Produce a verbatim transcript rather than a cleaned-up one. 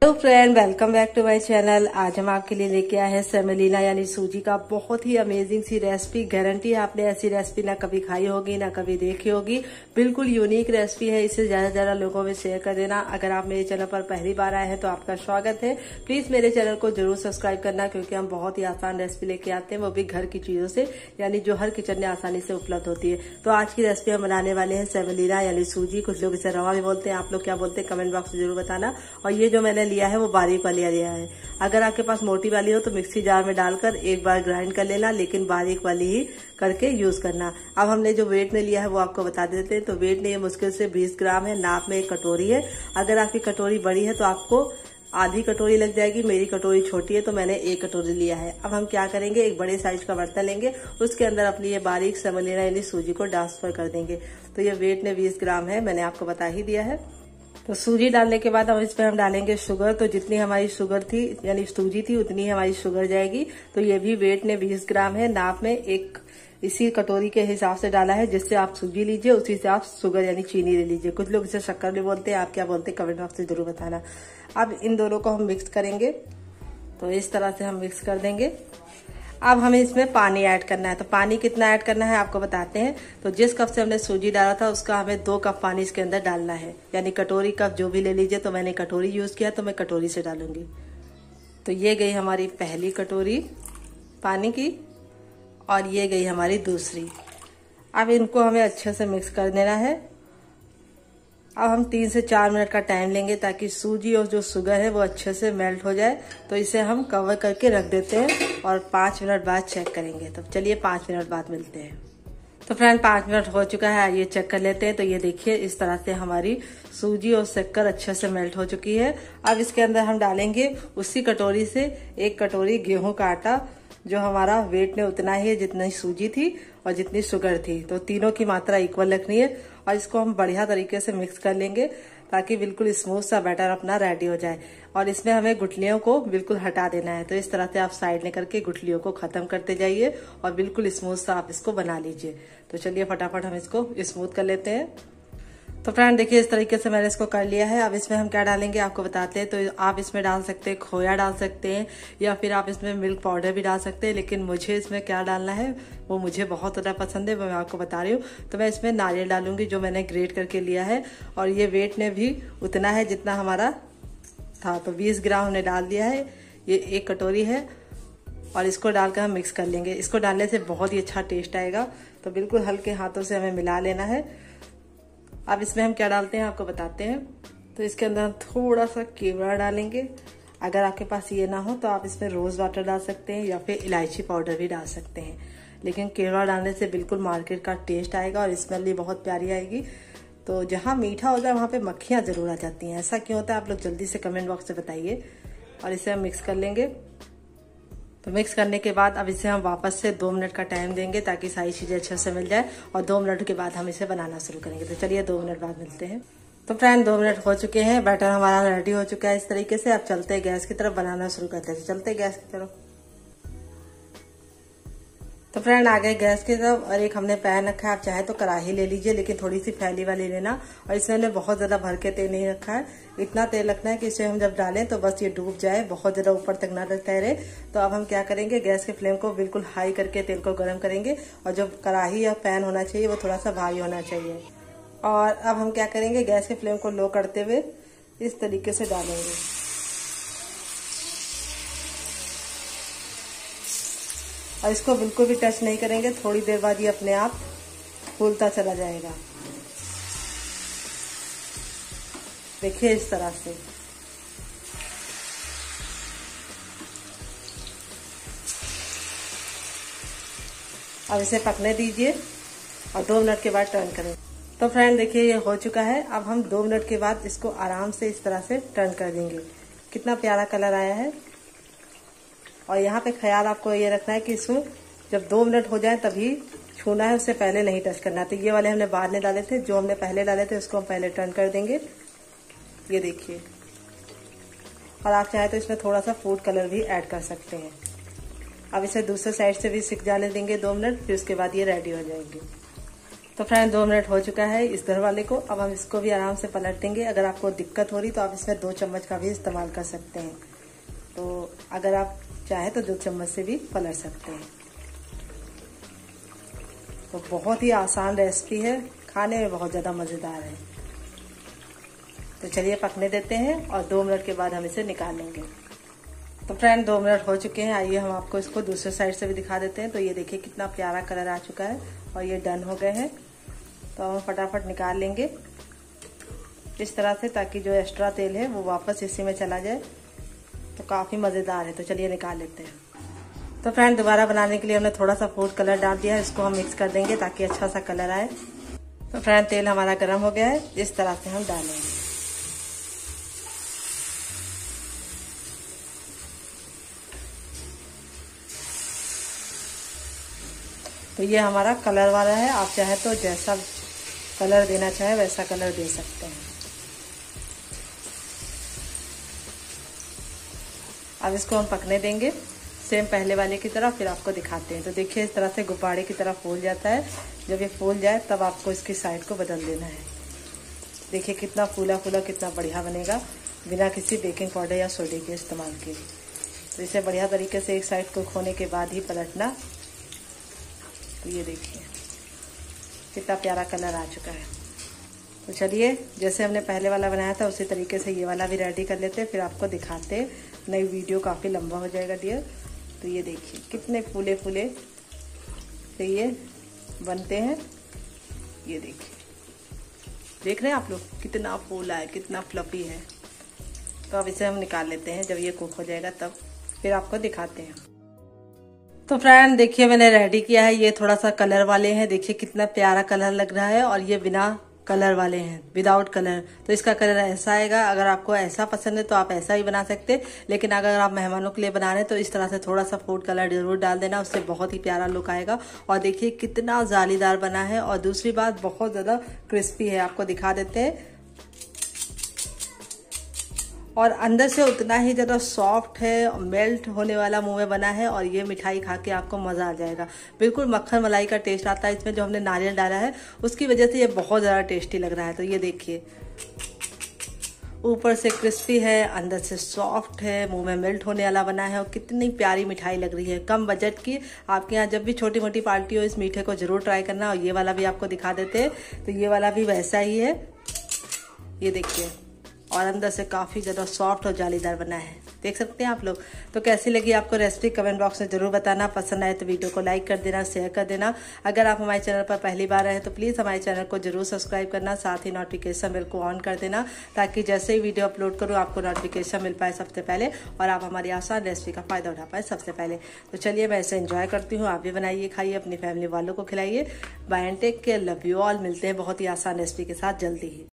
Hello friend, welcome back to my channel. आज हम आपके लिए लेके आए हैं सेमेलिना यानी सूजी का बहुत ही अमेजिंग सी रेसिपी। गारंटी है आपने ऐसी रेसिपी ना कभी खाई होगी ना कभी देखी होगी। बिल्कुल यूनिक रेसिपी है। इसे ज्यादा से ज्यादा लोगों में शेयर कर देना। अगर आप मेरे चैनल पर पहली बार आए हैं तो आपका स्वागत है। प्लीज मेरे चैनल को जरूर सब्सक्राइब करना, क्योंकि हम बहुत ही आसान रेसिपी लेके आते हैं, वो भी घर की चीजों से, यानी जो हर किचन में आसानी से उपलब्ध होती है। तो आज की रेसिपी हम बनाने वाले हैं सेमेलिना यानी सूजी। कुछ लोग इसे रवा भी बोलते हैं, आप लोग क्या बोलते हैं कमेंट बॉक्स में जरूर बताना। और ये जो मैंने लिया है वो बारीक वाली लिया है। अगर आपके पास मोटी वाली हो तो मिक्सी जार में डालकर एक बार ग्राइंड कर लेना, लेकिन बारीक वाली ही करके यूज करना। अब हमने जो वेट में लिया है वो आपको बता देते हैं। तो वेट में ये मुश्किल से बीस ग्राम है। नाप में एक कटोरी है। अगर आपकी कटोरी बड़ी है तो आपको आधी कटोरी लग जाएगी। मेरी कटोरी छोटी है तो मैंने एक कटोरी लिया है। अब हम क्या करेंगे, एक बड़े साइज का बर्तन लेंगे, उसके अंदर अपनी ये बारीक सेमेलिना यानी सूजी को ट्रांसफर कर देंगे। तो ये वेट में बीस ग्राम है, मैंने आपको बता ही दिया है। तो सूजी डालने के बाद अब इसमें हम डालेंगे शुगर। तो जितनी हमारी शुगर थी यानी सूजी थी उतनी हमारी शुगर जाएगी। तो ये भी वेट में बीस ग्राम है। नाप में एक इसी कटोरी के हिसाब से डाला है। जिससे आप सूजी लीजिए उसी से आप शुगर यानी चीनी ले लीजिए। कुछ लोग इसे शक्कर भी बोलते हैं, आप क्या बोलते हैं कमेंट बॉक्स में जरूर बताना। अब इन दोनों को हम मिक्स करेंगे। तो इस तरह से हम मिक्स कर देंगे। अब हमें इसमें पानी ऐड करना है। तो पानी कितना ऐड करना है आपको बताते हैं। तो जिस कप से हमने सूजी डाला था उसका हमें दो कप पानी इसके अंदर डालना है, यानी कटोरी कप जो भी ले लीजिए। तो मैंने कटोरी यूज किया तो मैं कटोरी से डालूंगी। तो ये गई हमारी पहली कटोरी पानी की और ये गई हमारी दूसरी। अब इनको हमें अच्छे से मिक्स कर देना है। अब हम तीन से चार मिनट का टाइम लेंगे ताकि सूजी और जो शुगर है वो अच्छे से मेल्ट हो जाए। तो इसे हम कवर करके रख देते हैं और पाँच मिनट बाद चेक करेंगे। तो चलिए पाँच मिनट बाद मिलते हैं। तो फ्रेंड पाँच मिनट हो चुका है, ये चेक कर लेते हैं। तो ये देखिए इस तरह से हमारी सूजी और शक्कर अच्छे से मेल्ट हो चुकी है। अब इसके अंदर हम डालेंगे उसी कटोरी से एक कटोरी गेहूं का आटा, जो हमारा वेट में उतना ही है जितनी सूजी थी और जितनी शुगर थी। तो तीनों की मात्रा इक्वल रखनी है और इसको हम बढ़िया तरीके से मिक्स कर लेंगे ताकि बिल्कुल स्मूथ सा बैटर अपना रेडी हो जाए। और इसमें हमें गुठलियों को बिल्कुल हटा देना है। तो इस तरह से आप साइड में करके गुठलियों को खत्म करते जाइए और बिल्कुल स्मूथ सा आप इसको बना लीजिए। तो चलिए फटाफट हम इसको स्मूथ कर लेते हैं। तो फ्रेंड देखिए इस तरीके से मैंने इसको कर लिया है। अब इसमें हम क्या डालेंगे आपको बताते हैं। तो आप इसमें डाल सकते हैं खोया डाल सकते हैं या फिर आप इसमें मिल्क पाउडर भी डाल सकते हैं, लेकिन मुझे इसमें क्या डालना है वो मुझे बहुत ज़्यादा पसंद है, मैं आपको बता रही हूँ। तो मैं इसमें नारियल डालूंगी जो मैंने ग्रेट करके लिया है। और ये वेट में भी उतना है जितना हमारा था। तो बीस ग्राम हमने डाल दिया है। ये एक कटोरी है और इसको डालकर हम मिक्स कर लेंगे। इसको डालने से बहुत ही अच्छा टेस्ट आएगा। तो बिल्कुल हल्के हाथों से हमें मिला लेना है। अब इसमें हम क्या डालते हैं आपको बताते हैं। तो इसके अंदर हम थोड़ा सा केवड़ा डालेंगे। अगर आपके पास ये ना हो तो आप इसमें रोज वाटर डाल सकते हैं या फिर इलायची पाउडर भी डाल सकते हैं, लेकिन केवड़ा डालने से बिल्कुल मार्केट का टेस्ट आएगा और स्मेल भी बहुत प्यारी आएगी। तो जहाँ मीठा होता है वहाँ पे मक्खियाँ जरूर आ जाती हैं। ऐसा क्यों होता है आप लोग जल्दी से कमेंट बॉक्स में बताइए। और इसे हम मिक्स कर लेंगे। तो मिक्स करने के बाद अब इसे हम वापस से दो मिनट का टाइम देंगे ताकि सारी चीज़ें अच्छे से मिल जाए। और दो मिनट के बाद हम इसे बनाना शुरू करेंगे। तो चलिए दो मिनट बाद मिलते हैं। तो फ्रेंड दो मिनट हो चुके हैं, बैटर हमारा रेडी हो चुका है इस तरीके से। अब चलते हैं गैस की तरफ, बनाना शुरू करते हैं। चलते हैं गैस की तरफ। तो फ्रेंड आ गए गैस की तरफ और एक हमने पैन रखा है। आप चाहे तो कढ़ाई ले लीजिए, लेकिन थोड़ी सी फैली वाली लेना। और इसमें हमने बहुत ज्यादा भर के तेल नहीं रखा है। इतना तेल रखना है कि इसे हम जब डालें तो बस ये डूब जाए, बहुत ज्यादा ऊपर तक ना तैरे। तो अब हम क्या करेंगे, गैस के फ्लेम को बिल्कुल हाई करके तेल को गर्म करेंगे। और जो कढ़ाई या पैन होना चाहिए वो थोड़ा सा भारी होना चाहिए। और अब हम क्या करेंगे, गैस के फ्लेम को लो करते हुए इस तरीके से डालेंगे। और इसको बिल्कुल भी टच नहीं करेंगे। थोड़ी देर बाद ये अपने आप फूलता चला जाएगा। देखिए इस तरह से। अब इसे पकने दीजिए और दो मिनट के बाद टर्न करें। तो फ्रेंड देखिए ये हो चुका है। अब हम दो मिनट के बाद इसको आराम से इस तरह से टर्न कर देंगे। कितना प्यारा कलर आया है। और यहाँ पे ख्याल आपको ये रखना है कि इसको जब दो मिनट हो जाए तभी छूना है, उससे पहले नहीं टच करना। तो ये वाले हमने बाद में डाले थे, जो हमने पहले डाले थे उसको हम पहले टर्न कर देंगे। ये देखिए। और आप चाहे तो इसमें थोड़ा सा फूड कलर भी ऐड कर सकते हैं। अब इसे दूसरे साइड से भी सिक जाने देंगे दो मिनट, फिर उसके बाद ये रेडी हो जाएंगे। तो फ्रेंड दो मिनट हो चुका है इस घर वाले को। अब हम इसको भी आराम से पलट देंगे। अगर आपको दिक्कत हो रही तो आप इसमें दो चम्मच का भी इस्तेमाल कर सकते हैं। तो अगर आप चाहे तो दो चम्मच से भी पलट सकते हैं। तो बहुत ही आसान रेसिपी है, खाने में बहुत ज़्यादा मज़ेदार है। तो चलिए पकने देते हैं और दो मिनट के बाद हम इसे निकाल लेंगे। तो फ्रेंड दो मिनट हो चुके हैं। आइए हम आपको इसको दूसरे साइड से भी दिखा देते हैं। तो ये देखिए कितना प्यारा कलर आ चुका है और ये डन हो गए हैं। तो हम फटाफट निकाल लेंगे इस तरह से, ताकि जो एक्स्ट्रा तेल है वो वापस इसी में चला जाए। तो काफ़ी मज़ेदार है। तो चलिए निकाल लेते हैं। तो फ्रेंड दोबारा बनाने के लिए हमने थोड़ा सा फूड कलर डाल दिया है। इसको हम मिक्स कर देंगे ताकि अच्छा सा कलर आए। तो फ्रेंड तेल हमारा गर्म हो गया है, इस तरह से हम डालेंगे। तो ये हमारा कलर वाला है। आप चाहे तो जैसा कलर देना चाहे वैसा कलर दे सकते हैं। अब इसको हम पकने देंगे सेम पहले वाले की तरह, फिर आपको दिखाते हैं। तो देखिए इस तरह से गुब्बारे की तरह फूल जाता है। जब ये फूल जाए तब आपको इसकी साइड को बदल देना है। देखिए कितना फूला फूला कितना बढ़िया बनेगा बिना किसी बेकिंग पाउडर या सोडे के इस्तेमाल किए। तो इसे बढ़िया तरीके से एक साइड को खोने के बाद ही पलटना। तो ये देखिए कितना प्यारा कलर आ चुका है। तो चलिए जैसे हमने पहले वाला बनाया था उसी तरीके से ये वाला भी रेडी कर लेते हैं, फिर आपको दिखाते हैं। नई वीडियो काफ़ी लंबा हो जाएगा डियर। तो ये देखिए कितने फूले फूले से ये बनते हैं। ये देखिए, देख रहे हैं आप लोग कितना फूला है, कितना फ्लफी है। तो अब इसे हम निकाल लेते हैं। जब ये कुक हो जाएगा तब फिर आपको दिखाते हैं। तो फ्रेंड देखिए मैंने रेडी किया है। ये थोड़ा सा कलर वाले हैं, देखिए कितना प्यारा कलर लग रहा है। और ये बिना कलर वाले हैं, विदाउट कलर। तो इसका कलर ऐसा आएगा। अगर आपको ऐसा पसंद है तो आप ऐसा ही बना सकते हैं, लेकिन अगर आप मेहमानों के लिए बना रहे हैं तो इस तरह से थोड़ा सा फूड कलर जरूर डाल देना, उससे बहुत ही प्यारा लुक आएगा। और देखिए कितना जालीदार बना है। और दूसरी बात बहुत ज़्यादा क्रिस्पी है, आपको दिखा देते हैं। और अंदर से उतना ही ज़्यादा सॉफ्ट है, मेल्ट होने वाला मुंह में बना है। और ये मिठाई खा के आपको मज़ा आ जाएगा। बिल्कुल मक्खन मलाई का टेस्ट आता है इसमें। जो हमने नारियल डाला है उसकी वजह से ये बहुत ज़्यादा टेस्टी लग रहा है। तो ये देखिए ऊपर से क्रिस्पी है, अंदर से सॉफ्ट है, मुंह में मेल्ट होने वाला बना है। और कितनी प्यारी मिठाई लग रही है, कम बजट की। आपके यहाँ जब भी छोटी मोटी पार्टी हो इस मीठे को ज़रूर ट्राई करना। और ये वाला भी आपको दिखा देते हैं। तो ये वाला भी वैसा ही है, ये देखिए। और अंदर से काफ़ी ज़्यादा सॉफ्ट और जालीदार बना है, देख सकते हैं आप लोग। तो कैसी लगी आपको रेसिपी कमेंट बॉक्स में ज़रूर बताना। पसंद आए तो वीडियो को लाइक कर देना, शेयर कर देना। अगर आप हमारे चैनल पर पहली बार आए तो प्लीज़ हमारे चैनल को जरूर सब्सक्राइब करना। साथ ही नोटिफिकेशन बेल को ऑन कर देना, ताकि जैसे ही वीडियो अपलोड करूँ आपको नोटिफिकेशन मिल पाए सबसे पहले और आप हमारी आसान रेसिपी का फ़ायदा उठा पाए सबसे पहले। तो चलिए मैं इसे एंजॉय करती हूँ। आप भी बनाइए, खाइए, अपनी फैमिली वालों को खिलाइए। Bye and take care, love you all. मिलते हैं बहुत ही आसान रेसिपी के साथ जल्दी ही।